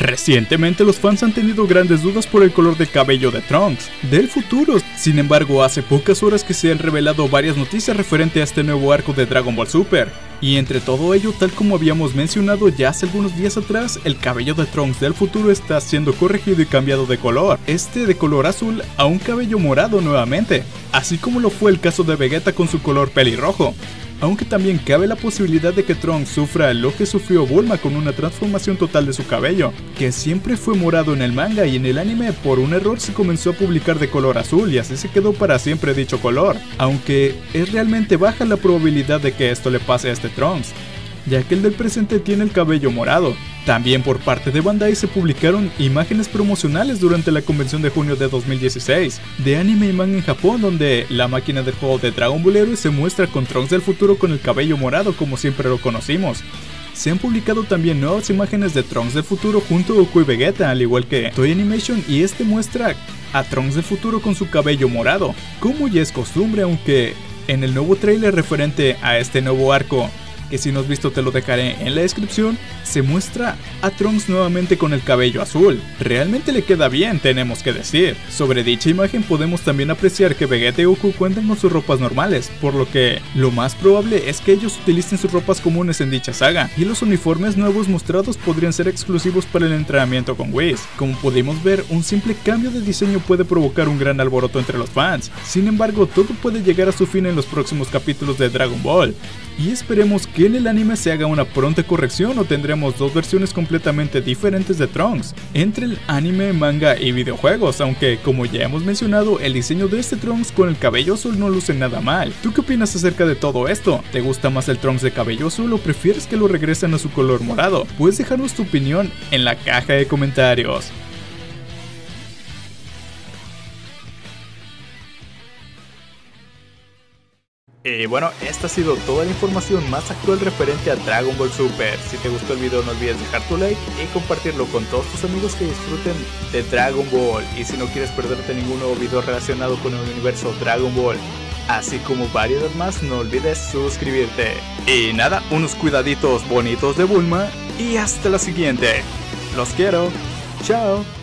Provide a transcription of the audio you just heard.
Recientemente los fans han tenido grandes dudas por el color de cabello de Trunks, del futuro. Sin embargo, hace pocas horas que se han revelado varias noticias referente a este nuevo arco de Dragon Ball Super. Y entre todo ello, tal como habíamos mencionado ya hace algunos días atrás, el cabello de Trunks del futuro está siendo corregido y cambiado de color, de color azul a un cabello morado nuevamente, así como lo fue el caso de Vegeta con su color pelirrojo. Aunque también cabe la posibilidad de que Trunks sufra lo que sufrió Bulma con una transformación total de su cabello, que siempre fue morado en el manga y en el anime por un error se comenzó a publicar de color azul y así se quedó para siempre dicho color, aunque es realmente baja la probabilidad de que esto le pase a este Trunks, ya que el del presente tiene el cabello morado. También por parte de Bandai se publicaron imágenes promocionales durante la convención de junio de 2016 de anime y manga en Japón, donde la máquina del juego de Dragon Ball Heroes se muestra con Trunks del futuro con el cabello morado como siempre lo conocimos. Se han publicado también nuevas imágenes de Trunks del futuro junto a Goku y Vegeta, al igual que Toei Animation, y muestra a Trunks del futuro con su cabello morado, como ya es costumbre, aunque en el nuevo trailer referente a este nuevo arco, que si no has visto te lo dejaré en la descripción, se muestra a Trunks nuevamente con el cabello azul. Realmente le queda bien, tenemos que decir. Sobre dicha imagen podemos también apreciar que Vegeta y Goku cuentan con sus ropas normales, por lo que lo más probable es que ellos utilicen sus ropas comunes en dicha saga, y los uniformes nuevos mostrados podrían ser exclusivos para el entrenamiento con Whis. Como pudimos ver, un simple cambio de diseño puede provocar un gran alboroto entre los fans. Sin embargo, todo puede llegar a su fin en los próximos capítulos de Dragon Ball, y esperemos que en el anime se haga una pronta corrección o tendremos dos versiones completamente diferentes de Trunks entre el anime, manga y videojuegos, aunque como ya hemos mencionado, el diseño de este Trunks con el cabello azul no luce nada mal. ¿Tú qué opinas acerca de todo esto? ¿Te gusta más el Trunks de cabello azul o prefieres que lo regresen a su color morado? Puedes dejarnos tu opinión en la caja de comentarios. Y bueno, esta ha sido toda la información más actual referente a Dragon Ball Super. Si te gustó el video no olvides dejar tu like y compartirlo con todos tus amigos que disfruten de Dragon Ball. Y si no quieres perderte ningún nuevo video relacionado con el universo Dragon Ball, así como variedad más, no olvides suscribirte. Y nada, unos cuidaditos bonitos de Bulma y hasta la siguiente. Los quiero. Chao.